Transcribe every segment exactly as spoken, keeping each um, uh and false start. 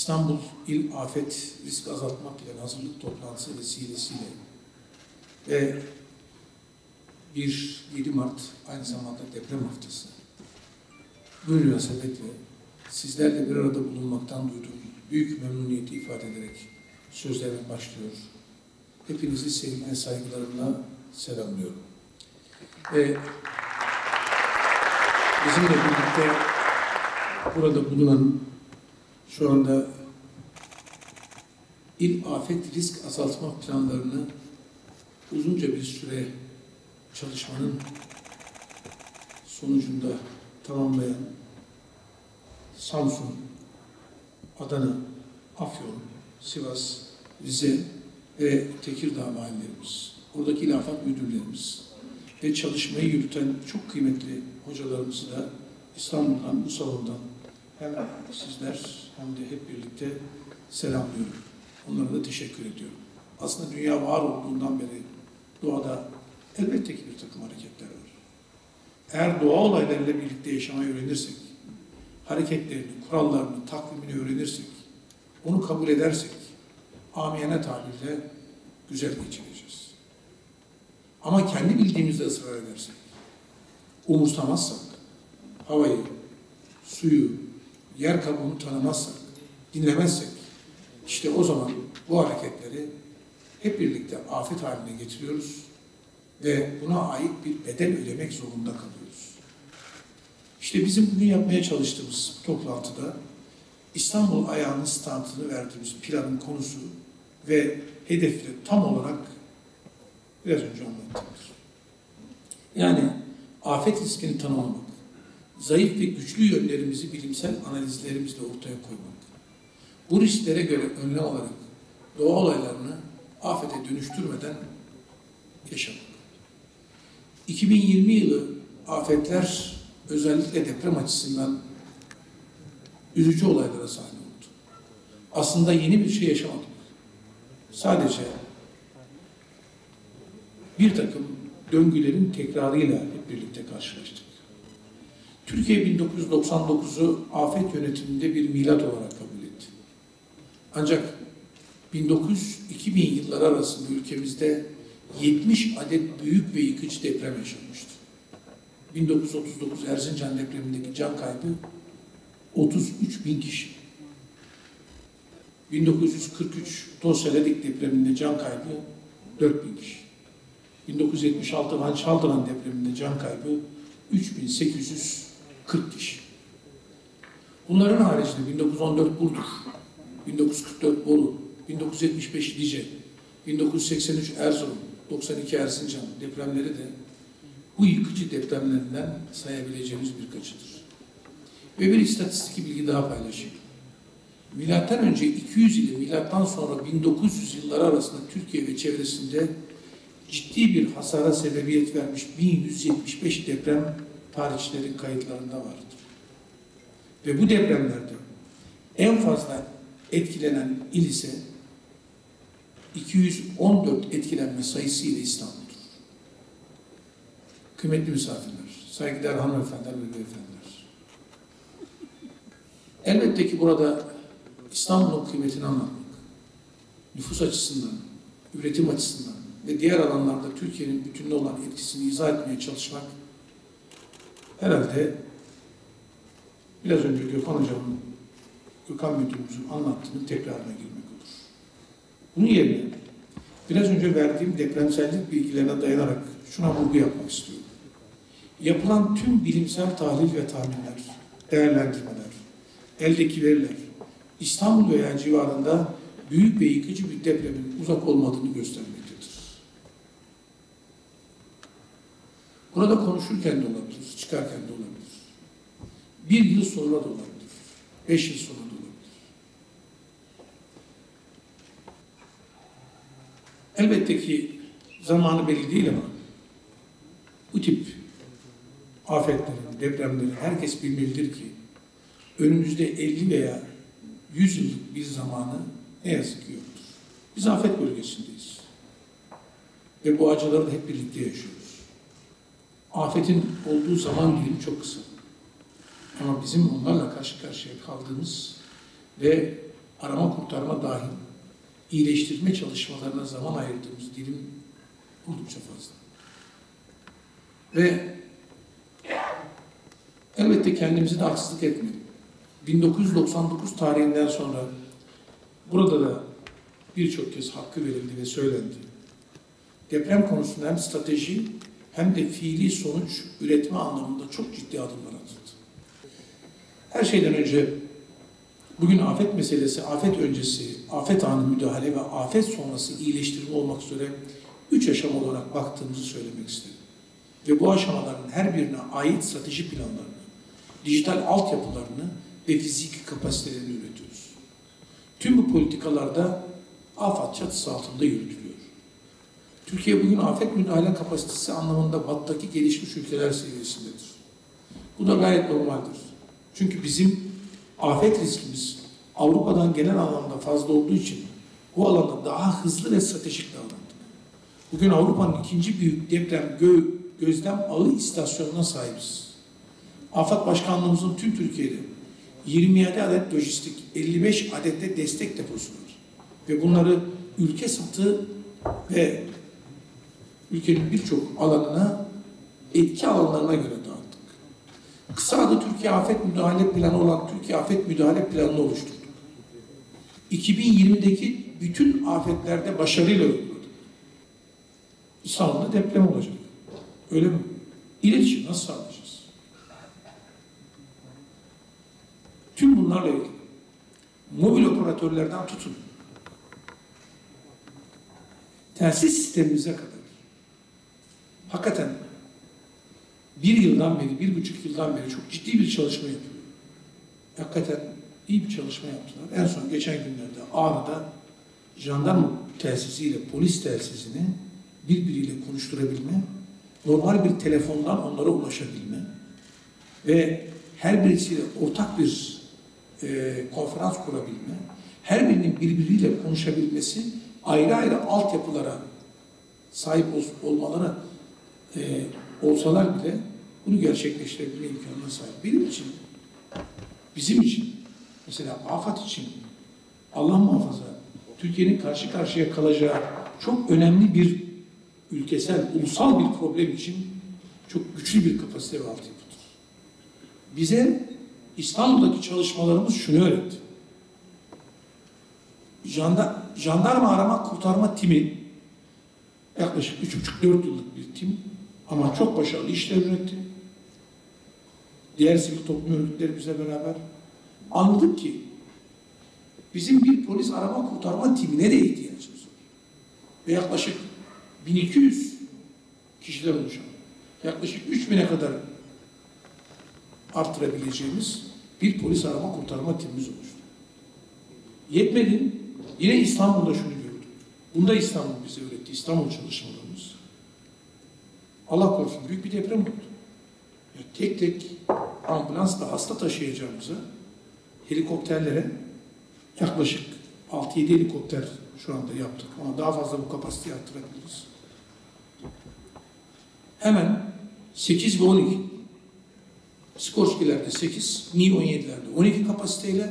İstanbul İl Afet Risk Azaltma Planı hazırlık toplantısı vesilesiyle ve bir yedi Mart aynı zamanda deprem haftası. Bu münasebetle sizlerle bir arada bulunmaktan duyduğum büyük memnuniyeti ifade ederek sözlerime başlıyor. Hepinizi sevgi ve saygılarımla selamlıyorum. Ve bizimle birlikte burada bulunan şu anda İl Afet Risk Azaltma planlarını uzunca bir süre çalışmanın sonucunda tamamlayan Samsun, Adana, Afyon, Sivas, Rize ve Tekirdağ mahallelerimiz, oradaki İl Afet müdürlerimiz ve çalışmayı yürüten çok kıymetli hocalarımızı da İstanbul'dan, bu salondan hem sizler hem de hep birlikte selamlıyorum. Onlara da teşekkür ediyorum. Aslında dünya var olduğundan beri doğada elbette ki bir takım hareketler var. Eğer doğa olaylarıyla birlikte yaşamayı öğrenirsek, hareketlerini, kurallarını, takvimini öğrenirsek, onu kabul edersek, amiyane tabirle güzel geçireceğiz. Ama kendi bildiğimizde ısrar edersek, umursamazsak, havayı, suyu, yer kabuğunu tanımazsak, dinlemezsek, işte o zaman bu hareketleri hep birlikte afet haline getiriyoruz ve buna ait bir bedel ödemek zorunda kalıyoruz. İşte bizim bugün yapmaya çalıştığımız toplantıda İstanbul ayağının startını verdiğimiz planın konusu ve hedefleri tam olarak biraz önce anlattığımız. Yani afet riskini tanımlamak, zayıf ve güçlü yönlerimizi bilimsel analizlerimizle ortaya koymak, bu risklere göre önlem alarak doğa olaylarını afete dönüştürmeden yaşamak. iki bin yirmi yılı afetler özellikle deprem açısından üzücü olaylara sahne oldu. Aslında yeni bir şey yaşamadık. Sadece bir takım döngülerin tekrarıyla hep birlikte karşılaştık. Türkiye bin dokuz yüz doksan dokuzu afet yönetiminde bir milat olarak kabul etti. Ancak bin dokuz yüz iki bin yılları arasında ülkemizde yetmiş adet büyük ve yıkıcı deprem yaşanmıştı. bin dokuz yüz otuz dokuz Erzincan depremindeki can kaybı otuz üç bin kişi. bin dokuz yüz kırk üç Tosya'daki depreminde can kaybı dört bin kişi. bin dokuz yüz yetmiş altı Van Çaldıran depreminde can kaybı üç bin sekiz yüz kırk kişi. Bunların haricinde bin dokuz yüz on dört Burdur, bin dokuz yüz kırk dört Bolu, bin dokuz yüz yetmiş beş Lice, bin dokuz yüz seksen üç Erzurum, doksan iki Erzincan depremleri de bu yıkıcı depremlerinden sayabileceğimiz birkaçıdır. Ve bir istatistik bilgi daha paylaşayım. Milattan önce iki yüz ile milattan sonra bin dokuz yüz yılları arasında Türkiye ve çevresinde ciddi bir hasara sebebiyet vermiş bin yüz yetmiş beş deprem tarihçilerin kayıtlarında vardır. Ve bu depremlerde en fazla etkilenen il ise iki yüz on dört etkilenme sayısı ile İstanbul'dur. Kıymetli misafirler, saygıdeğer hanımefendiler ve beyefendiler. Elbette ki burada İstanbul'un kıymetini anlatmak, nüfus açısından, üretim açısından ve diğer alanlarda Türkiye'nin bütününe olan etkisini izah etmeye çalışmak herhalde biraz önce Gökhan Hocam'ın, Gökhan Müdürümüzün anlattığını tekrarına girmek olur. Bunun yerine biraz önce verdiğim depremsellik bilgilerine dayanarak şuna vurgu yapmak istiyorum. Yapılan tüm bilimsel tahlil ve tahminler, değerlendirmeler, eldeki veriler, İstanbul veya civarında büyük ve yıkıcı bir depremin uzak olmadığını göstermektedir. Burada konuşurken de olabilir, çıkarken de olabilir. Bir yıl sonra da olabilir, beş yıl sonra da olabilir. Elbette ki zamanı belli değil ama bu tip afetlerin, depremlerin herkes bilmelidir ki önümüzde elli veya yüz yıllık bir zamanı ne yazık ki yoktur. Biz afet bölgesindeyiz. Ve bu acıları da hep birlikte yaşıyoruz. Afetin olduğu zaman dilimi çok kısa. Ama bizim onlarla karşı karşıya kaldığımız ve arama kurtarma dahil iyileştirme çalışmalarına zaman ayırdığımız dilim oldukça fazla. Ve elbette kendimizi de haksızlık etmeyelim. bin dokuz yüz doksan dokuz tarihinden sonra burada da birçok kez hakkı verildi ve söylendi. Deprem konusunda hem strateji hem de fiili sonuç üretme anlamında çok ciddi adımlar atıldı. Her şeyden önce bugün afet meselesi, afet öncesi, afet anı müdahale ve afet sonrası iyileştirme olmak üzere üç aşama olarak baktığımızı söylemek istedim. Ve bu aşamaların her birine ait strateji planlarını, dijital altyapılarını ve fiziki kapasitelerini üretiyoruz. Tüm bu politikalarda AFAD çatısı altında yürütülüyor. Türkiye bugün afet müdahale kapasitesi anlamında batıdaki gelişmiş ülkeler seviyesindedir. Bu da gayet normaldir. Çünkü bizim afet riskimiz Avrupa'dan genel anlamda fazla olduğu için bu alanda daha hızlı ve stratejik davrandık. Bugün Avrupa'nın ikinci büyük deprem gö gözlem ağı istasyonuna sahibiz. AFAD Başkanlığımızın tüm Türkiye'de yirmi yedi adet lojistik, elli beş adet de destek deposu var. Ve bunları ülke satı ve ülkenin birçok alanına, etki alanlarına göre dağıttık. Kısa adı Türkiye Afet Müdahale Planı olan Türkiye Afet Müdahale Planı'nı oluşturduk. iki bin yirmideki bütün afetlerde başarıyla uyguladık. İstanbul'da deprem olacak. Öyle mi? İletişim nasıl sağlayacağız? Tüm bunlarla ilgili mobil operatörlerden tutun, telsiz sistemimize kadar hakikaten bir yıldan beri, bir buçuk yıldan beri çok ciddi bir çalışma yapıyor. Hakikaten iyi bir çalışma yaptılar. En son geçen günlerde Ağrı'da jandarma telsiziyle polis telsizini birbiriyle konuşturabilme, normal bir telefondan onlara ulaşabilme ve her birisiyle ortak bir e, konferans kurabilme, her birinin birbiriyle konuşabilmesi, ayrı ayrı altyapılara sahip ol, olmaları e, olsalar bile bunu gerçekleştirebilme imkanına sahip. Benim için, bizim için, mesela afet için, Allah muhafaza, Türkiye'nin karşı karşıya kalacağı çok önemli bir ülkesel, ulusal bir problem için çok güçlü bir kapasite ve altyapıdır. Bize İstanbul'daki çalışmalarımız şunu öğretti. Janda, jandarma arama kurtarma timi yaklaşık üç buçuk dört yıllık bir tim ama çok başarılı işler üretti. Diğer sivil toplum örgütlerimizle beraber anladık ki bizim bir polis arama kurtarma timine de ihtiyacımız var. Ve yaklaşık bin iki yüz kişiler oluşan, yaklaşık üç bine kadar arttırabileceğimiz bir polis arama kurtarma timimiz oluştu. Yetmedi, yine İstanbul'da şunu gördük. Bunda İstanbul bize öğretti, İstanbul çalışmalarımız. Allah korusun büyük bir deprem oldu. Ya tek tek ambulansla hasta taşıyacağımıza helikopterlere yaklaşık altı yedi helikopter şu anda yaptık ama daha fazla bu kapasiteyi arttırabiliriz. Hemen sekiz ve on iki, Skorsky'lerde sekiz, Mi on yedilerde on iki kapasiteyle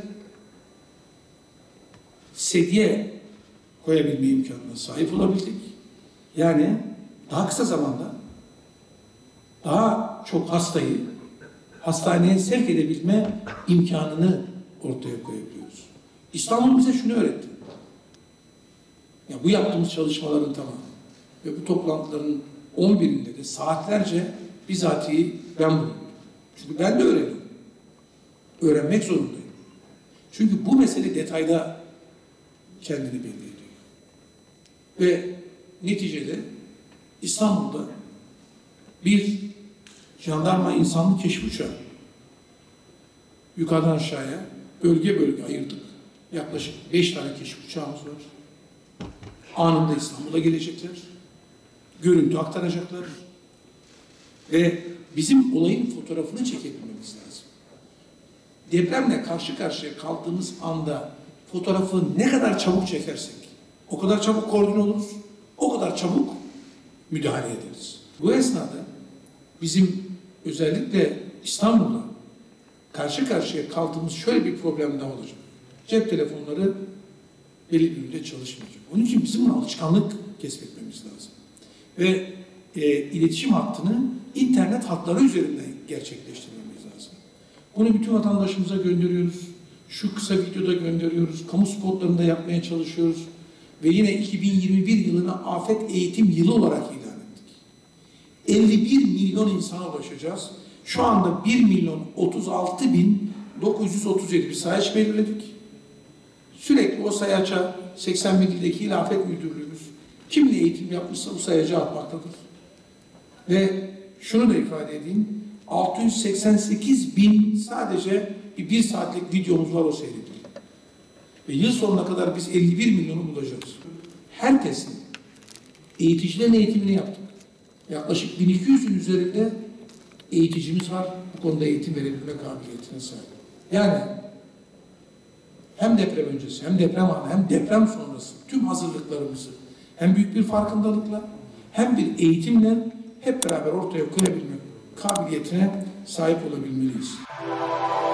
sedye koyabilme imkanına sahip olabildik. Yani daha kısa zamanda daha çok hastayı hastaneye sevk edebilme imkanını ortaya koyabiliyoruz. İstanbul bize şunu öğretti. Ya bu yaptığımız çalışmaların tamamı ve bu toplantıların on birinde de saatlerce bizatihi ben bulundum. Çünkü ben de öğreniyorum. Öğrenmek zorundayım. Çünkü bu mesele detayda kendini belli ediyor. Ve neticede İstanbul'da bir jandarma insanlık keşif uçağı yukarıdan aşağıya bölge bölge ayırdık. Yaklaşık beş tane keşif uçağımız var. Anında İstanbul'a gelecekler. Görüntü aktaracaklar. Ve bizim olayın fotoğrafını çekebilmemiz lazım. Depremle karşı karşıya kaldığımız anda fotoğrafı ne kadar çabuk çekersek o kadar çabuk koordine oluruz, o kadar çabuk müdahale ederiz. Bu esnada bizim özellikle İstanbul'da karşı karşıya kaldığımız şöyle bir problem daha olacak. cep telefonları belli bir müddet çalışmayacak. Onun için bizim bunu alışkanlık kesbetmemiz lazım. Ve e, iletişim hattını internet hatları üzerinden gerçekleştirmemiz lazım. Bunu bütün vatandaşımıza gönderiyoruz. Şu kısa videoda gönderiyoruz. Kamu spotlarında yapmaya çalışıyoruz. Ve yine iki bin yirmi bir yılına afet eğitim yılı olarak ilan ettik. elli bir milyon insana ulaşacağız. Şu anda bir milyon otuz altı bin dokuz yüz otuz yedi bir sayaç belirledik. Sürekli o sayaça seksen bir ildeki İl Afet Müdürlüğümüz kimle eğitim yapmışsa bu sayaca atmaktadır. Ve şunu da ifade edeyim, altı yüz seksen sekiz bin sadece bir, bir saatlik videomuz var, o seyrediyor. Ve yıl sonuna kadar biz elli bir milyonu bulacağız. Herkesin, eğiticilerin eğitimini yaptık. Yaklaşık bin iki yüzün üzerinde eğiticimiz var, bu konuda eğitim verebilme kabiliyetine sahip. Yani hem deprem öncesi, hem deprem anı, hem deprem sonrası tüm hazırlıklarımızı hem büyük bir farkındalıkla hem bir eğitimle hep beraber ortaya koyabilmek kabiliyetine sahip olabilmeliyiz.